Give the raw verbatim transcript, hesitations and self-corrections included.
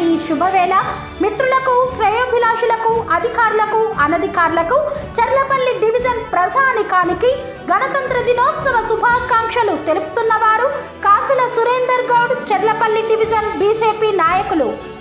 ఈ శుభవేళ మిత్రులకు, శ్రేయోభిలాషులకు, అధికారులకు, అనధికారులకు చర్లపల్లి డివిజన్ ప్రజానికానికి గణతంత్ర దినోత్సవ శుభాకాంక్షలు తెలుపుతున్నవారు కాసుల సురేందర్ గౌడ్, చర్లపల్లి డివిజన్ బీజేపీ నాయకులు.